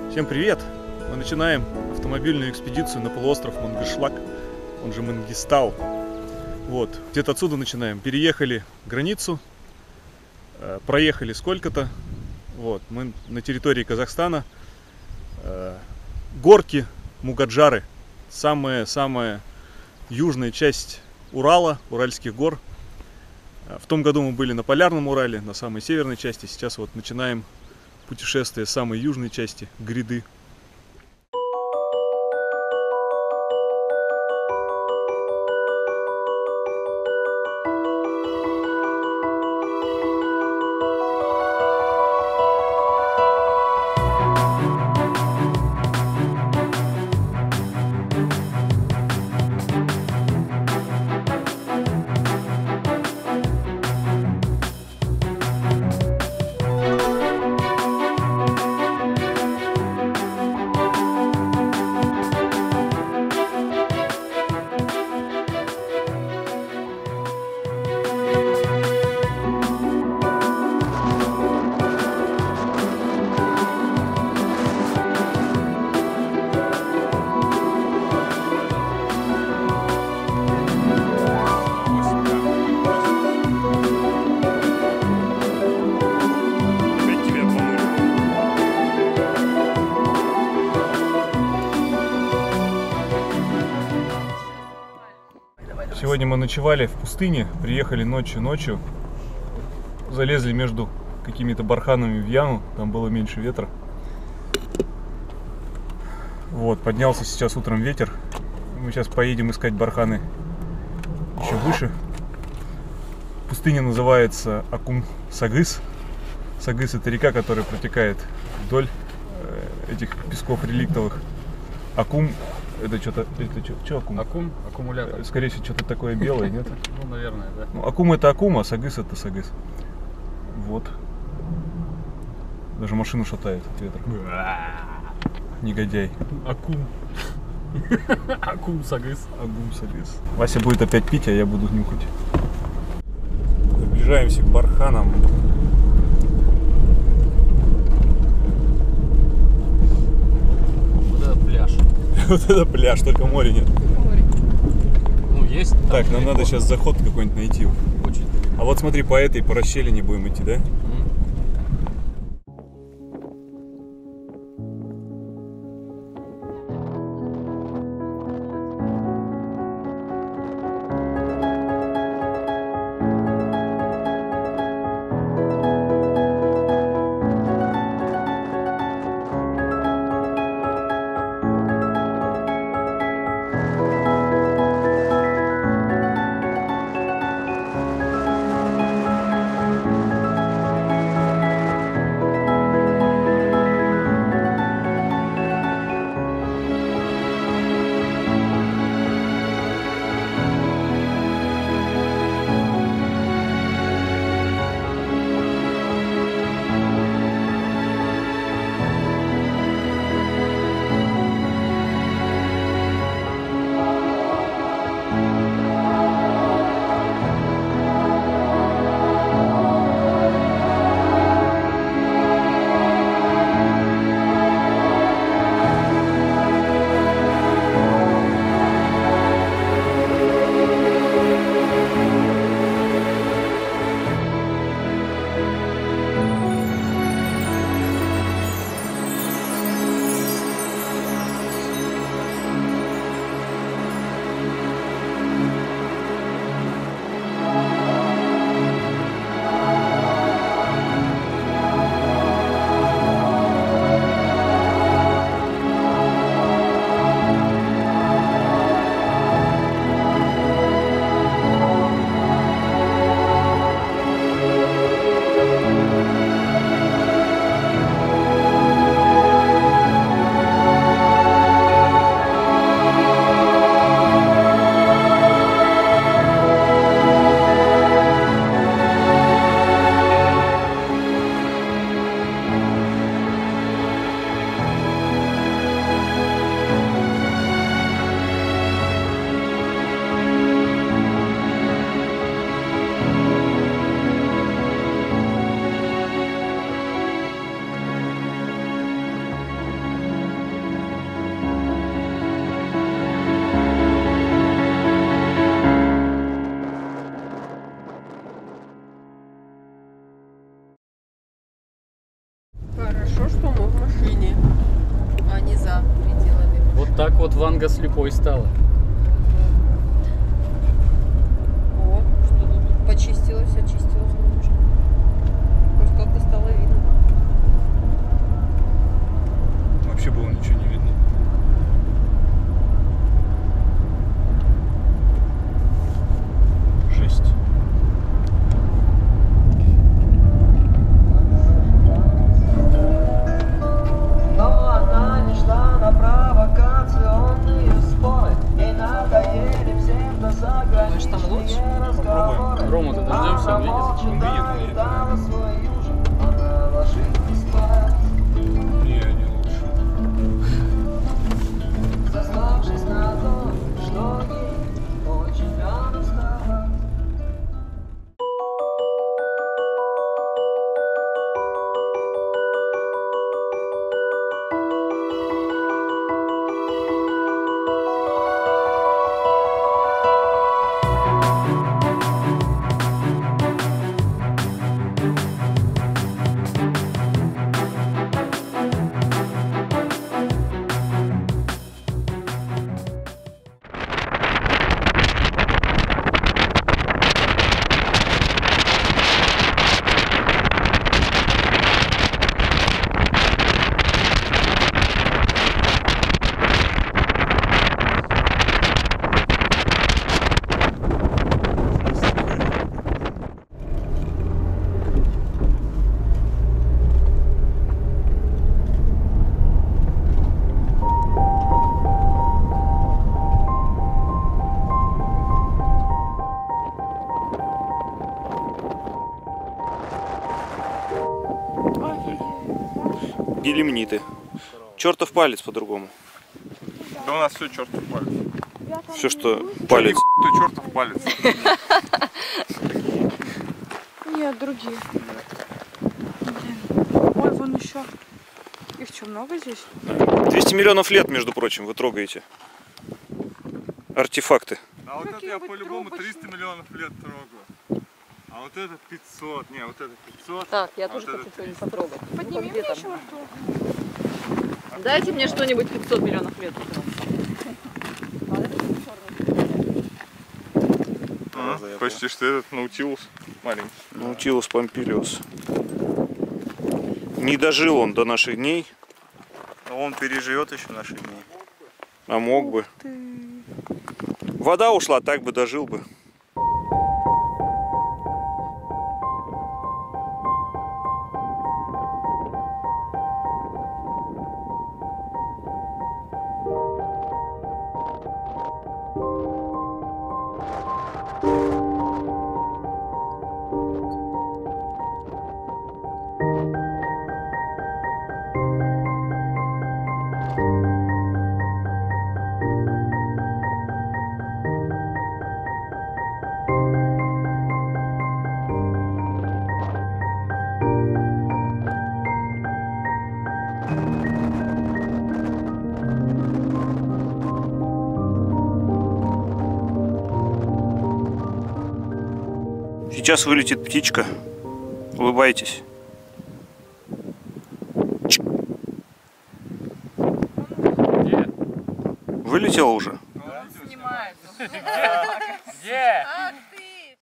Всем привет! Мы начинаем автомобильную экспедицию на полуостров Мангышлак, он же Мангистау. Вот, где-то отсюда начинаем. Переехали границу, проехали сколько-то. Вот, мы на территории Казахстана. Горки Мугаджары, самая южная часть Урала, Уральских гор. В том году мы были на Полярном Урале, на самой северной части. Сейчас вот начинаем путешествие с самой южной части гряды. Сегодня мы ночевали в пустыне, приехали ночью, залезли между какими-то барханами в яму, там было меньше ветра. Вот, поднялся сейчас утром ветер, мы сейчас поедем искать барханы еще выше. Пустыня называется Акум-Сагыс. Сагыс — это река, которая протекает вдоль этих песков реликтовых. Акум — это что-то, что Акум? Акум, аккумулятор. Скорее всего, что-то такое белое, нет? Ну, наверное, да. Ну, Акум — это Акум, а Сагыс — это Сагыс. Вот. Даже машину шатает от ветра. Негодяй. Акум. Акум-Сагыс. Акум-Сагыс. Вася будет опять пить, а я буду нюхать. Приближаемся к барханам. Вот это пляж. Вот это пляж, только моря нет. Ну, есть. Так, нам надо сейчас заход какой-нибудь найти. Очень. А вот смотри, по этой, по расщелине будем идти, да? так вот Ванга слепой стала. О, что-то тут почистилось, очистилось немножко. Хоть как-то стало видно. Вообще было ничего не видно. Жесть. Но она не шла на провокационные споры. Ей надоели псевдозаграничные разговоры. Рому-то дождемся, он Она видит. молча доедала свой ужин. Она ложилась спать, Не, не лучше. сославшись на то, что ей очень рано вставать. Гелемниты. Чертов палец по-другому. Да у нас все чертов палец. Все, что палец. Ты чертов палец. Нет, другие. Блин. Ой, вон еще. Их что, много здесь? 200 миллионов лет, между прочим, вы трогаете. Артефакты. А вот это я Какие-нибудь по-любому трубочки. 300 миллионов лет трогаю. А вот это 500. Не, вот это 500. Так, я а тоже вот хочу это что-нибудь 300. потрогать. Подними Где мне там? еще рту. Дайте мне что-нибудь 500 миллионов лет. Почти что этот Наутилус маленький. Наутилус помпилиус. Не дожил он до наших дней, Но он переживет еще наши дни. а мог бы. Вода ушла, так бы дожил бы. Сейчас вылетит птичка. Улыбайтесь. Где? Вылетела уже? Снимает. Где?